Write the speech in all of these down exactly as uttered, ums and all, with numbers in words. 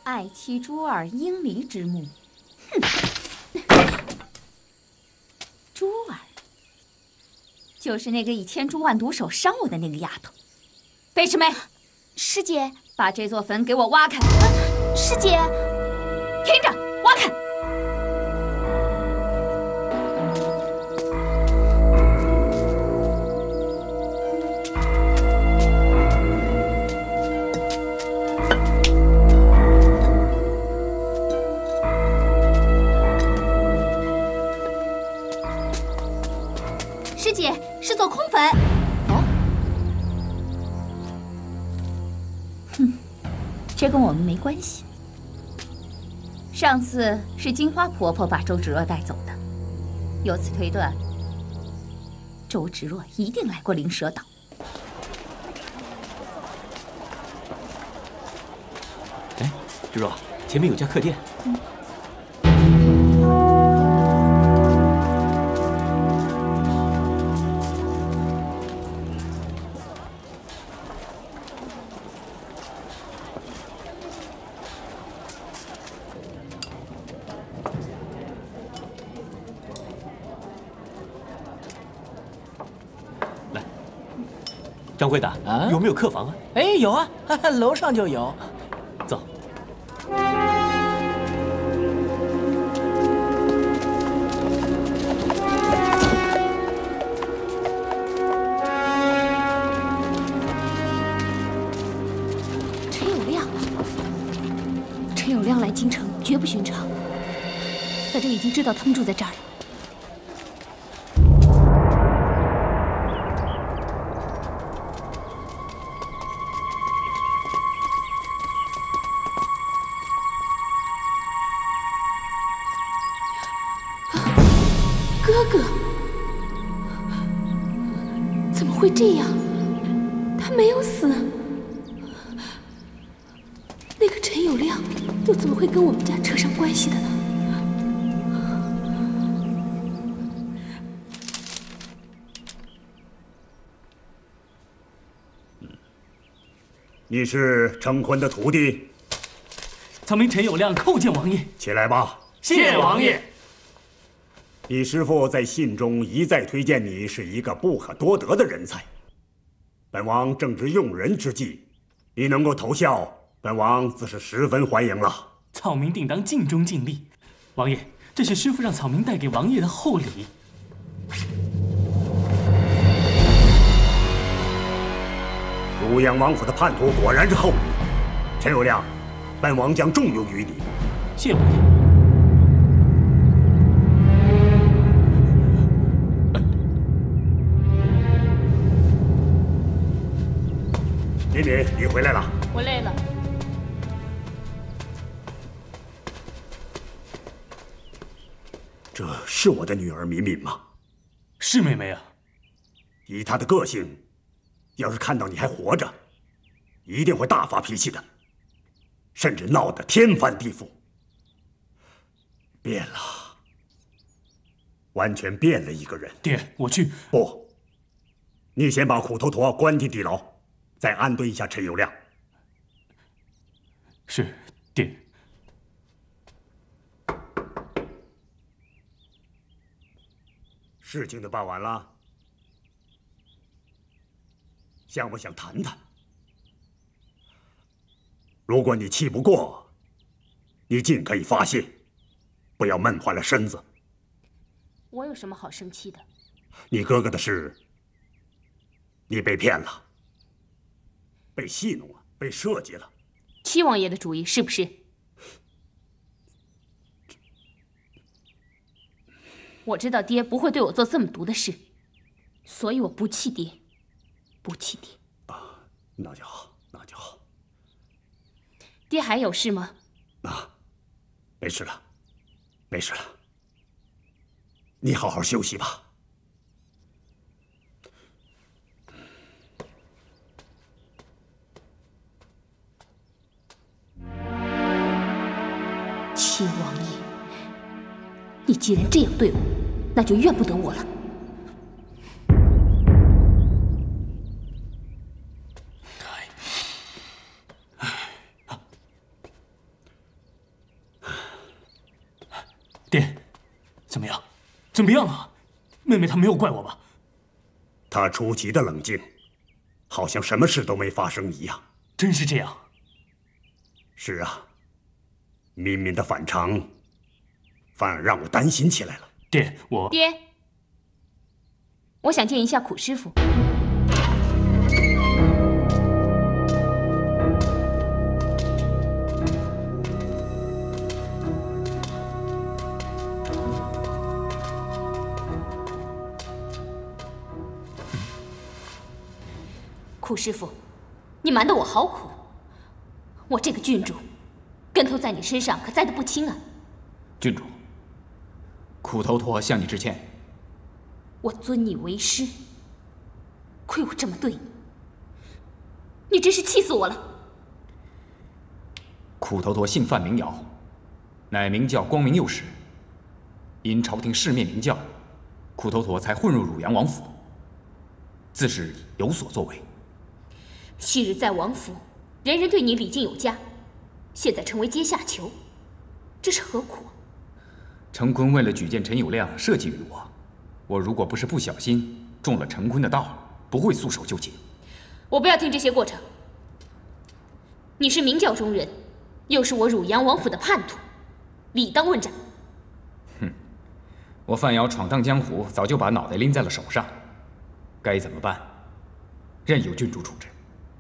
爱妻珠儿应离之目。哼，珠儿，就是那个以千珠万毒手伤我的那个丫头。贝师妹， 师姐， 把这座坟给我挖开！ 啊、师姐， 听着，挖开！ 师姐，是座空坟。 哦，哼，这跟我们没关系。上次是金花婆婆把周芷若带走的，由此推断，周芷若一定来过灵蛇岛。 哎，芷若，前面有家客店。嗯 掌柜的，啊，有没有客房啊？ 哎，有啊，楼上就有。 走。 陈友谅，陈友谅来京城绝不寻常，反正已经知道他们住在这儿了。 哥哥，怎么会这样？他没有死。那个陈友谅又怎么会跟我们家扯上关系的呢？ 你是成昆的徒弟？ 草民陈友谅叩见王爷。 起来吧。 谢王爷。 你师父在信中一再推荐你是一个不可多得的人才，本王正值用人之际，你能够投效，本王自是十分欢迎了。 草民定当尽忠尽力。王爷，这是师父让草民带给王爷的厚礼。 汝阳王府的叛徒果然是厚礼，陈友谅，本王将重用于你。 谢王爷。 敏敏，你回来了。 我累了。 这是我的女儿敏敏吗？ 是妹妹啊。 以她的个性，要是看到你还活着，一定会大发脾气的，甚至闹得天翻地覆。变了，完全变了一个人。 爹，我去。 不，你先把苦头陀关进地牢。 再安顿一下陈友谅。 是，爹。 事情都办完了，想不想谈谈？如果你气不过，你尽可以发泄，不要闷坏了身子。 我有什么好生气的？ 你哥哥的事，你被骗了。 被戏弄了，被设计了。 七王爷的主意是不是？我知道爹不会对我做这么毒的事，所以我不气爹，不气爹。 啊，那就好，那就好。 爹还有事吗？ 啊，没事了，没事了。你好好休息吧。 七王爷，你既然这样对我，那就怨不得我了。 爹，怎么样？怎么样啊？妹妹她没有怪我吧？ 她出奇的冷静，好像什么事都没发生一样。 真是这样？ 是啊，敏敏的反常，反而让我担心起来了。 爹，我爹，我想见一下苦师傅。苦师傅，你瞒得我好苦。我这个郡主，跟头在你身上可栽得不轻啊。 郡主，苦头陀向你致歉。 我尊你为师，亏我这么对你，你真是气死我了。 苦头陀姓范名尧，乃明教光明右使。因朝廷世灭明教，苦头陀才混入汝阳王府，自是有所作为。 昔日在王府，人人对你礼敬有加，现在成为阶下囚，这是何苦？ 陈坤为了举荐陈友谅设计于我，我如果不是不小心中了陈坤的道，不会束手就擒。 我不要听这些过程。你是明教中人，又是我汝阳王府的叛徒，理当问斩。 哼，我范瑶闯荡江湖，早就把脑袋拎在了手上，该怎么办，任由郡主处置。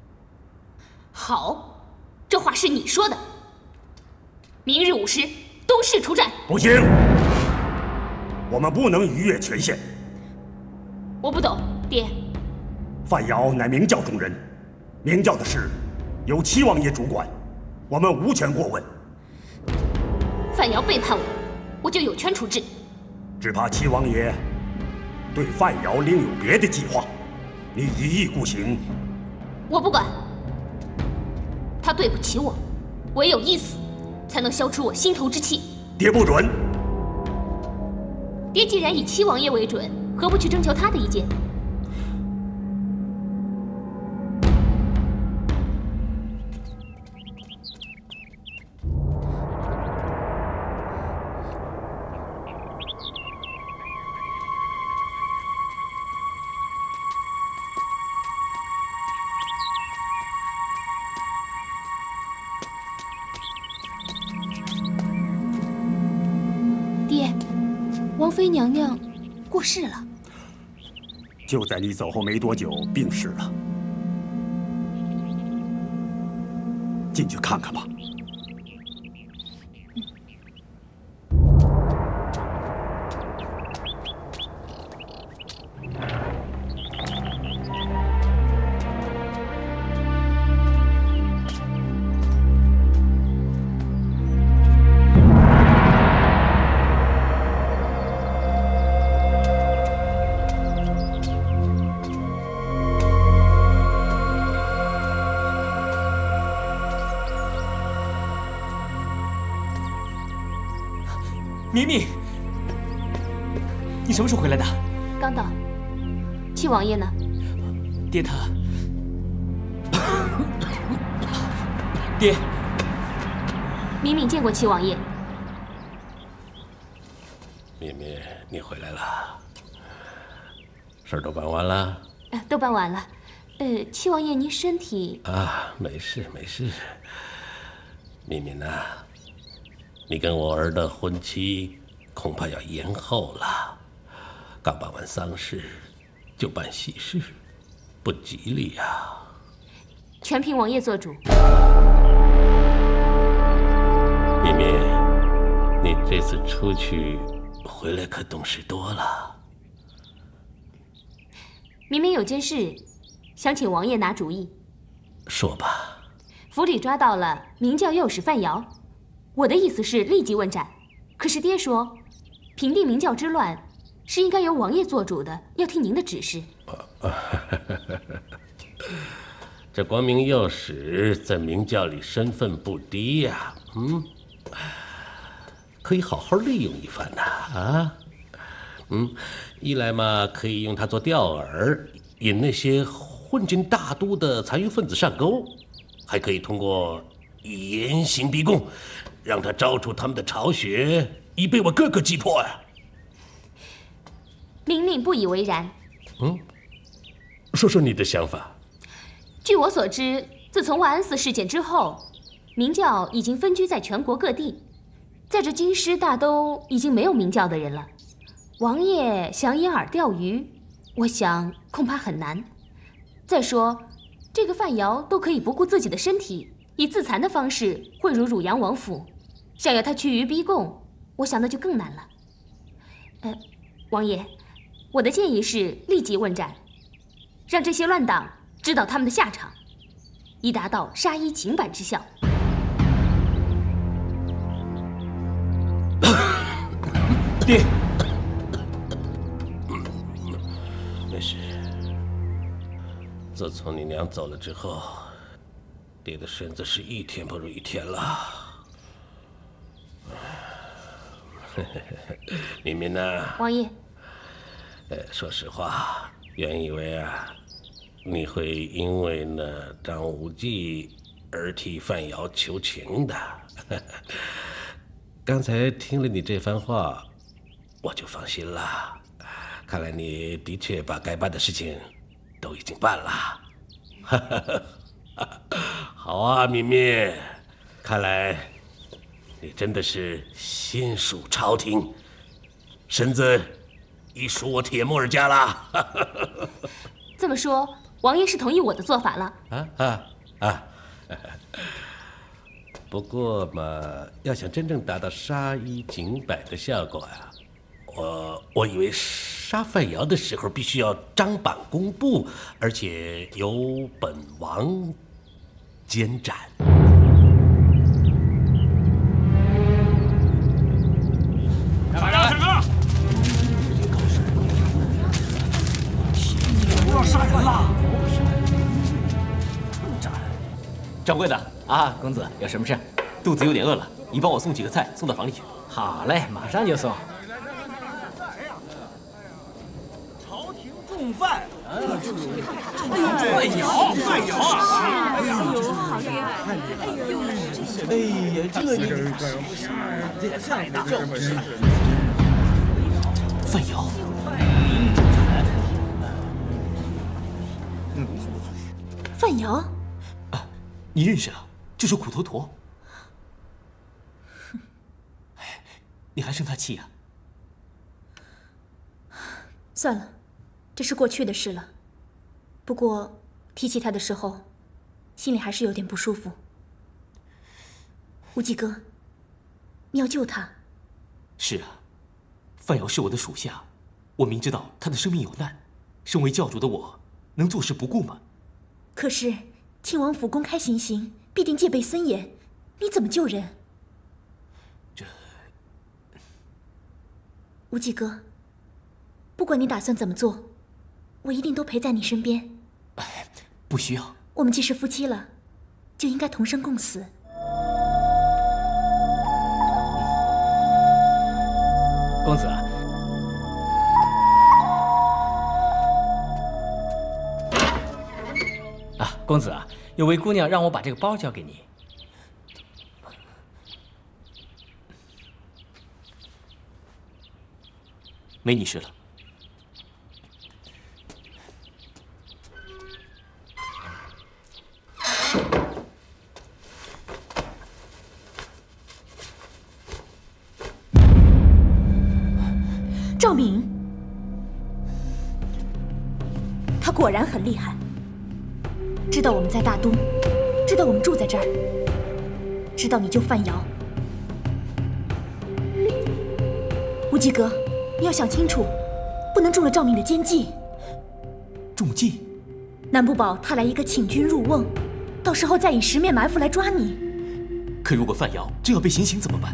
好，这话是你说的。明日午时，东市出战。 不行，我们不能逾越权限。 我不懂，爹。 范瑶乃明教中人，明教的事由七王爷主管，我们无权过问。 范瑶背叛我，我就有权处置。 只怕七王爷对范瑶另有别的计划，你一意孤行。 我不管。他对不起我，唯有一死，才能消除我心头之气。 爹不准！ 爹既然以七王爷为准，何不去征求他的意见？王妃娘娘过世了， 就在你走后没多久病逝了。进去看看吧。 明明，你什么时候回来的？ 刚到。七王爷呢？ 爹他……爹， 敏敏见过七王爷。 敏敏，你回来了，事儿都办完了？ 呃，都办完了。呃，七王爷，您身体…… 啊，没事没事。敏敏呐。你跟我儿的婚期恐怕要延后了，刚办完丧事就办喜事，不吉利呀、啊。 全凭王爷做主。 敏敏，你这次出去回来可懂事多了。 明明有件事，想请王爷拿主意。 说吧。 府里抓到了明教右使范瑶。我的意思是立即问斩，可是爹说，平定明教之乱是应该由王爷做主的，要听您的指示。 这光明右使在明教里身份不低呀、啊，嗯，可以好好利用一番呐、啊，啊，嗯，一来嘛可以用它做钓饵，引那些混进大都的残余分子上钩，还可以通过严刑逼供。让他招出他们的巢穴， 已被我哥哥击破呀。 明明不以为然。 嗯，说说你的想法。 据我所知，自从万安寺事件之后，明教已经分居在全国各地，在这京师大都已经没有明教的人了。王爷想掩耳钓鱼，我想恐怕很难。再说，这个范瑶都可以不顾自己的身体，以自残的方式混入汝阳王府，想要他趋于逼供，我想那就更难了。呃，王爷，我的建议是立即问斩，让这些乱党知道他们的下场，以达到杀一儆百之效。 爹， 没事。自从你娘走了之后，爹的身子是一天不如一天了。明明呢？ 王爷， 呃，说实话，原以为啊，你会因为呢张无忌而替范瑶求情的。刚才听了你这番话，我就放心了。看来你的确把该办的事情都已经办了。好啊，敏敏，看来你真的是心属朝廷，身子已属我铁木儿家了。 这么说，王爷是同意我的做法了？ 啊啊啊！不过嘛，要想真正达到杀一儆百的效果呀，我我以为杀范瑶的时候必须要张榜公布，而且由本王监斩。 来呀，大哥！不要杀人了！ 掌柜的啊，公子有什么事？肚子有点饿了，你帮我送几个菜送到房里去。 好嘞，马上就送。 朝廷重犯，哎呦，范瑶，范瑶啊！哎呀，好厉害！哎呀，这你这太难了。 范瑶， 范瑶。 你认识啊？就是苦头陀。你还生他气啊？ 算了，这是过去的事了。不过提起他的时候，心里还是有点不舒服。无忌哥，你要救他。 是啊，范瑶是我的属下，我明知道他的生命有难，身为教主的我，能坐视不顾吗？ 可是庆王府公开行刑，必定戒备森严，你怎么救人？ 这， 无忌哥，不管你打算怎么做，我一定都陪在你身边。 哎，不需要。 我们既是夫妻了，就应该同生共死。 公子啊，啊，公子啊，有位姑娘让我把这个包交给你。 没你事了。 赵敏，他果然很厉害，知道我们在大都，知道我们住在这儿，知道你救范瑶。无忌哥，你要想清楚，不能中了赵敏的奸计。 中计？ 难不保他来一个请君入瓮，到时候再以十面埋伏来抓你。 可如果范瑶真要被行刑怎么办？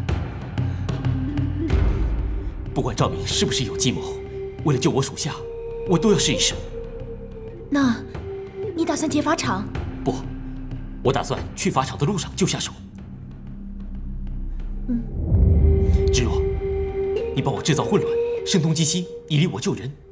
不管赵敏是不是有计谋，为了救我属下，我都要试一试。 那，你打算劫法场？ 不，我打算去法场的路上就下手。 嗯。 芷若，你帮我制造混乱，声东击西，以利我救人。